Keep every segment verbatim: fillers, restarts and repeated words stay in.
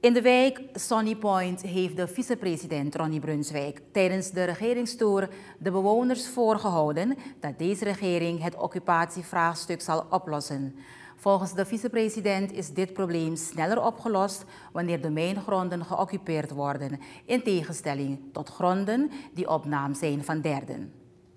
In de wijk Sunny Point heeft de vicepresident Ronnie Brunswijk tijdens de regeringstoer de bewoners voorgehouden dat deze regering het occupatievraagstuk zal oplossen. Volgens de vicepresident is dit probleem sneller opgelost wanneer de mijngronden geoccupeerd worden, in tegenstelling tot gronden die op naam zijn van derden.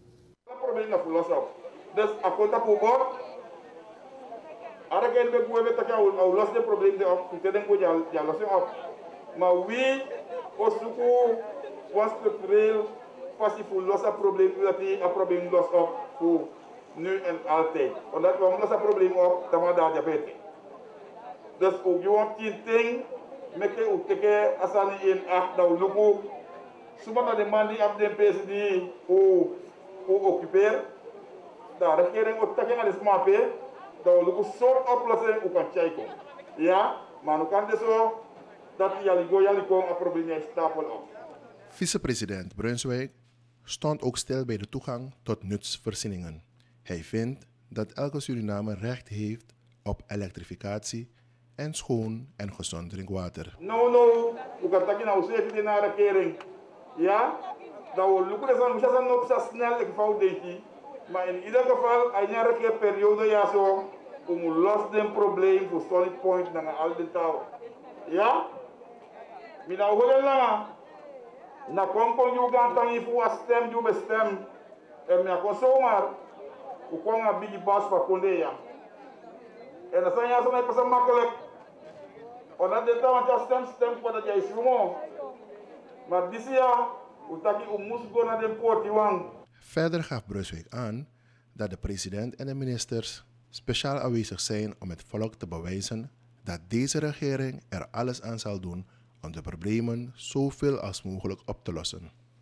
Dus akota pobor, araken we buwe taka au los de probleem de op, te den ko ja ja los op. Maar wie osuku was structureel passief los a probleem dat die a probleem los op voor nu en altijd. Omdat we los a probleem op, dan maar daar diabetes. Dus ook je want tien ting, meke uteke asani in acht dat luku. Suma de man die op de P C D o o occupeer. De regering ook tegen aan de smape, dat we een soort oplossing ook aan kijken. Ja, maar nu kan het zo dat jaliko jaliko een probleem stapel op. Vicepresident Brunswijk stond ook stil bij de toegang tot nutsvoorzieningen. Hij vindt dat elke Surinamer recht heeft op elektrificatie en schoon en gezond drinkwater. No, no, we gaan kijken naar hoe zeker naar de regering. Ja, dat we lukken dat we zijn nog zo snel ik fout deed. Maar in ieder geval, als je een keer periode ja zo, om los den probleem voor Solid Point naar al de touw. Ja? Mina hoor lang. Na kom kon je gaan tangi voor stem je bestem. En mina kon zomaar, we kon een biggie bas van konde ja. En dat zijn ja zo niet pas makkelijk. Omdat de touw je stem stem voor dat jij zomaar. Maar dit jaar, we taki we moest gaan naar de poort wang. Verder gaf Brunswijk aan dat de president en de ministers speciaal aanwezig zijn om het volk te bewijzen dat deze regering er alles aan zal doen om de problemen zoveel als mogelijk op te lossen.